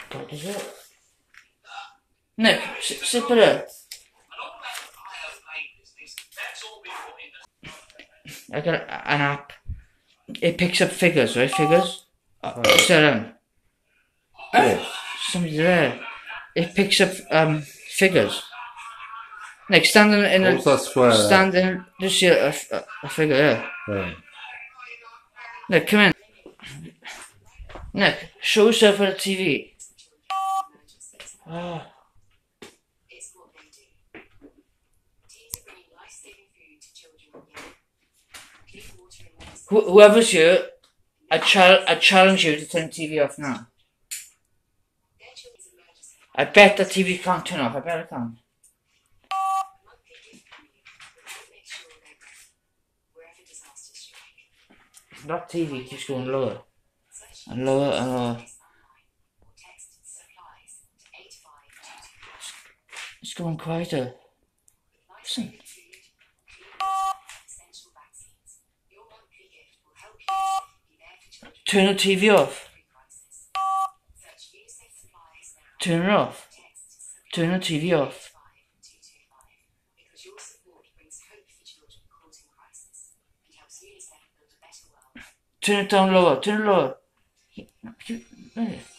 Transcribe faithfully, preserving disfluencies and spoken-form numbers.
What is it? Nick, sit, sit for it. I got an app. It picks up figures, right? Figures. Oh, sit down. Yeah. Somebody's there. It picks up um figures. Nick, stand in, in What's that square? Stand in. Just see a, a, a figure there. Yeah. Nick, come in. Nick, show yourself on the T V. Oh. Wh whoever's here, I, chal I challenge you to turn the T V off now. I bet the T V can't turn off. I bet it can. That T V keeps going lower and lower and lower. It's going quieter. Listen. Turn the T V off. Turn it off. Turn the T V off. Turn it down lower. Turn it lower.